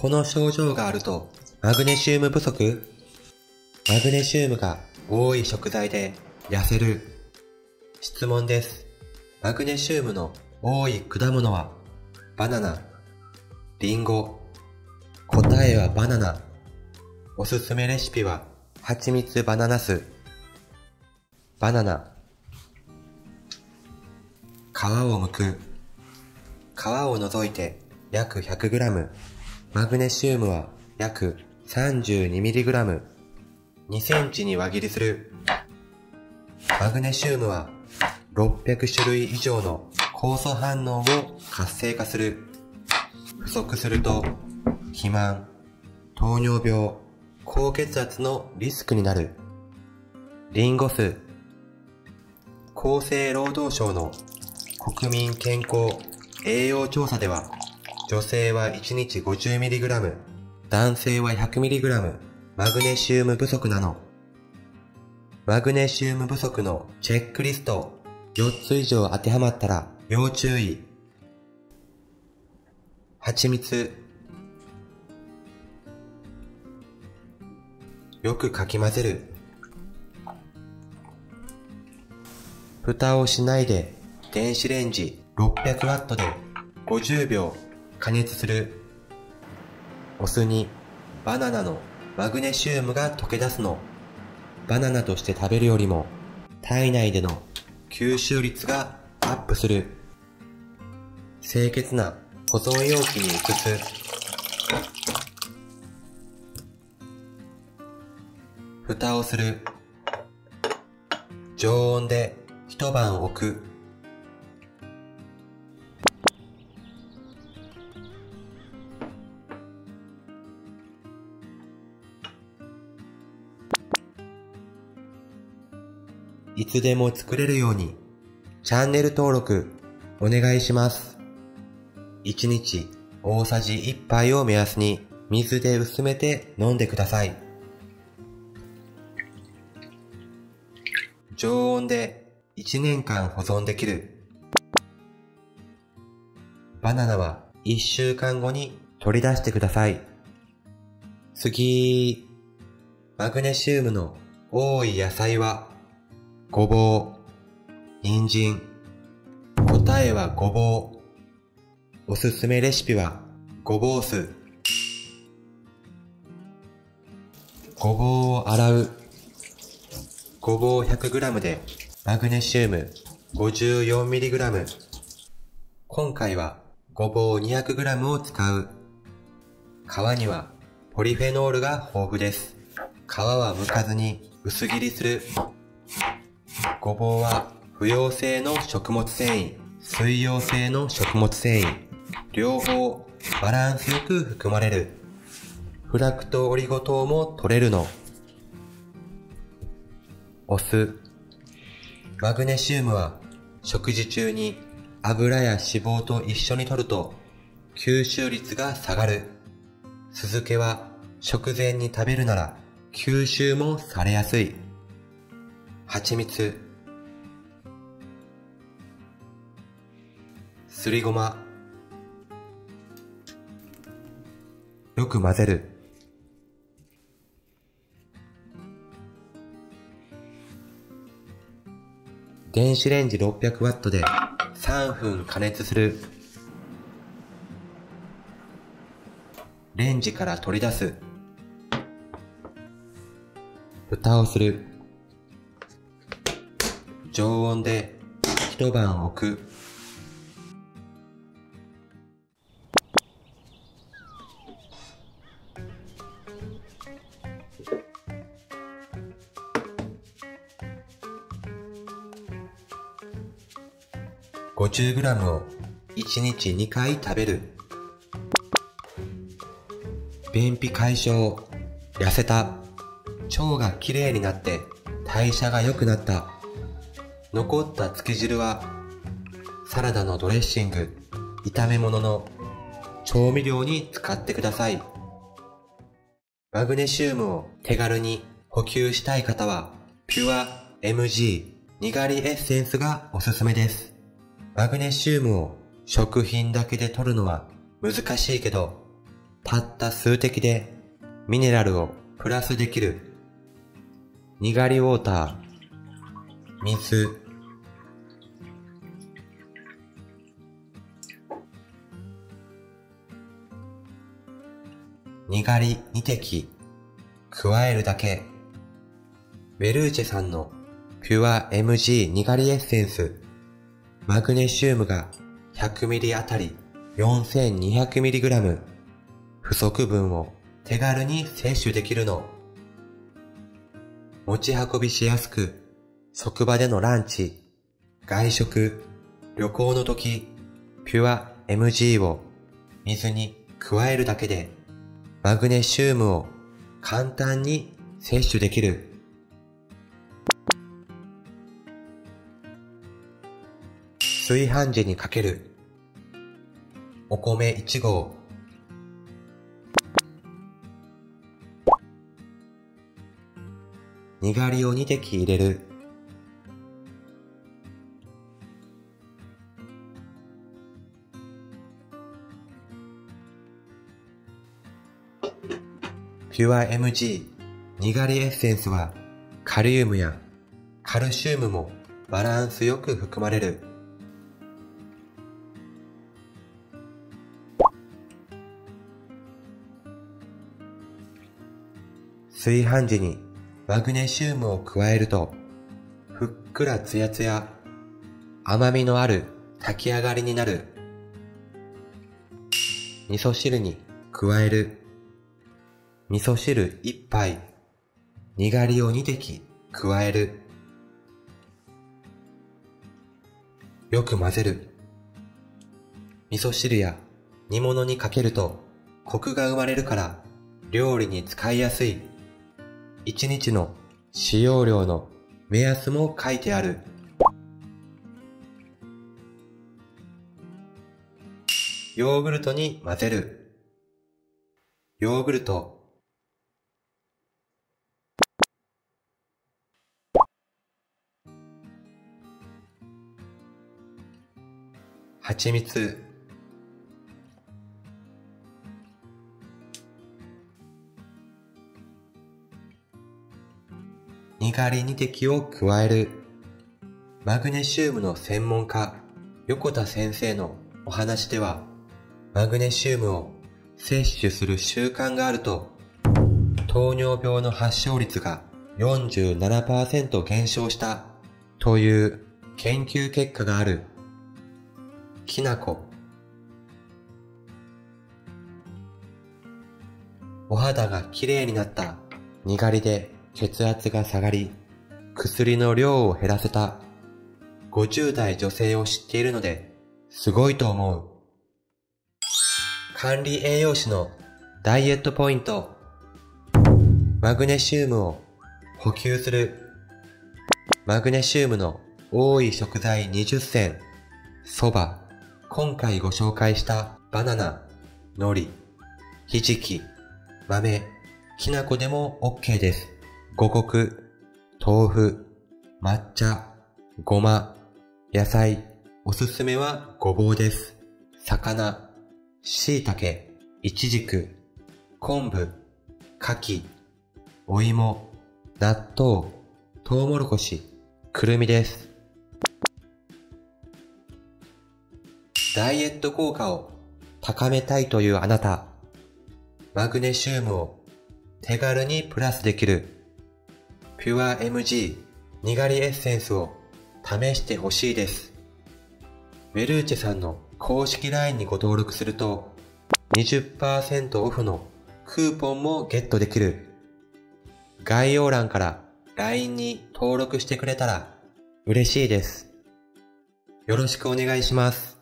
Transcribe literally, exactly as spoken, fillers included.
この症状があると、マグネシウム不足？マグネシウムが多い食材で痩せる。質問です。マグネシウムの多い果物は、バナナ、リンゴ。答えはバナナ。おすすめレシピは、蜂蜜バナナ酢。バナナ。皮を剥く。皮を除いて約 ひゃくグラム。マグネシウムは約 さんじゅうにミリグラム。にセンチに輪切りする。マグネシウムはろっぴゃくしゅるい以上の酵素反応を活性化する。不足すると、肥満、糖尿病、高血圧のリスクになる。リンゴ酢。厚生労働省の国民健康栄養調査では、女性はいちにち ごじゅうミリグラム、男性は ひゃくミリグラム、マグネシウム不足なの。マグネシウム不足のチェックリストよっつ以上当てはまったら要注意。蜂蜜。よくかき混ぜる。蓋をしないで電子レンジろっぴゃくワットでごじゅうびょう加熱する。お酢にバナナのマグネシウムが溶け出すの。バナナとして食べるよりも体内での吸収率がアップする。清潔な保存容器に移す。蓋をする。常温で一晩置く。いつでも作れるようにチャンネル登録お願いします。いちにち大さじいっぱいを目安に水で薄めて飲んでください。常温でいちねんかん保存できる。バナナはいっしゅうかんごに取り出してください。次、マグネシウムの多い野菜はごぼう、人参。答えはごぼう。おすすめレシピはごぼう酢。ごぼうを洗う。ごぼう ひゃくグラム でマグネシウム ごじゅうよんミリグラム。今回はごぼう にひゃくグラム を使う。皮にはポリフェノールが豊富です。皮は剥かずに薄切りする。ごぼうは不溶性の食物繊維、水溶性の食物繊維、両方バランスよく含まれる。フラクトオリゴ糖も取れるの。お酢。マグネシウムは食事中に油や脂肪と一緒に摂ると吸収率が下がる。酢漬けは食前に食べるなら吸収もされやすい。蜂蜜。すりごま。よく混ぜる。電子レンジろっぴゃくワットでさんぷん加熱する。レンジから取り出す。蓋をする。常温で一晩置く。ごじゅうグラム をいちにちにかい食べる。便秘解消、痩せた、腸がきれいになって代謝が良くなった。残ったつけ汁はサラダのドレッシング、炒め物の調味料に使ってください。マグネシウムを手軽に補給したい方はピュア エムジー にがりエッセンスがおすすめです。マグネシウムを食品だけで摂るのは難しいけど、 たった数滴でミネラルをプラスできる。にがりウォーター、水。にがりにてき、加えるだけ。ベルーチェさんのピュア エムジー にがりエッセンス。マグネシウムが ひゃくミリリットル あたり よんせんにひゃくミリグラム。不足分を手軽に摂取できるの。持ち運びしやすく、職場でのランチ、外食、旅行の時、ピュア エムジー を水に加えるだけで、マグネシウムを簡単に摂取できる。炊飯時にかける。お米いちごう。にがりをにてき入れる。ピュア エムジー にがりエッセンスはカリウムやカルシウムもバランスよく含まれる。炊飯時にマグネシウムを加えると、ふっくらつやつや、甘みのある炊き上がりになる。味噌汁に加える。味噌汁いっぱい、にがりをにてき加える。よく混ぜる。味噌汁や煮物にかけるとコクが生まれるから料理に使いやすい。いちにちの使用量の目安も書いてある。ヨーグルトに混ぜる。ヨーグルト。はちみつ。にがりにてきを加える。マグネシウムの専門家、横田先生のお話では、マグネシウムを摂取する習慣があると、糖尿病の発症率が よんじゅうななパーセント 減少したという研究結果がある。きなこ。お肌がきれいになった。にがりで血圧が下がり、薬の量を減らせた。ごじゅうだい女性を知っているので、すごいと思う。管理栄養士のダイエットポイント。マグネシウムを補給する。マグネシウムの多い食材にじゅっせん。そば。今回ご紹介したバナナ、海苔、ひじき、豆、きなこでも OK です。五穀、豆腐、抹茶、ごま、野菜、おすすめはごぼうです。魚、しいたけ、いちじく、昆布、牡蠣、お芋、納豆、トウモロコシ、くるみです。ダイエット効果を高めたいというあなた、マグネシウムを手軽にプラスできるピュア エムジー にがりエッセンスを試してほしいです。ベルーチェさんの公式 ライン にご登録すると にじゅっパーセント オフのクーポンもゲットできる。概要欄から ライン に登録してくれたら嬉しいです。よろしくお願いします。